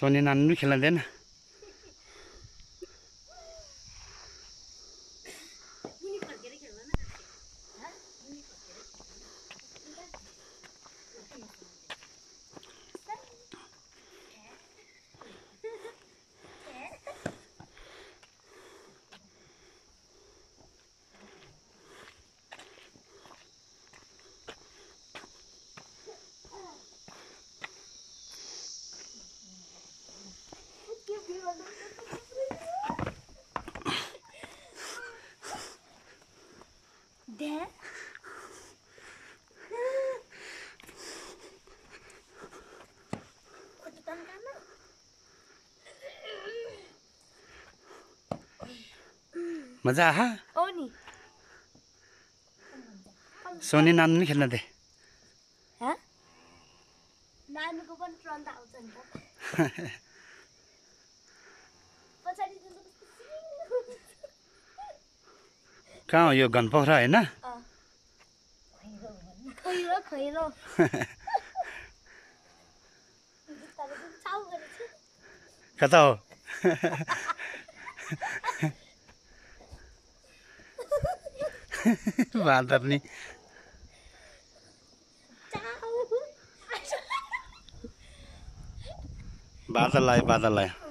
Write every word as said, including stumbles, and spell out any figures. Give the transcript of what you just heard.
Sony नानी खेल्दैन Dad? मजा आहा Oh ni. सोनी नानी खेल्न दे Hah? नानीको पनि ट्रन त आउँछ नि त पछाडि कहाँ हो यो घनपोखरा हैन खैरो खैरो कता हो बाँदर नि बादल आयो बादल आयो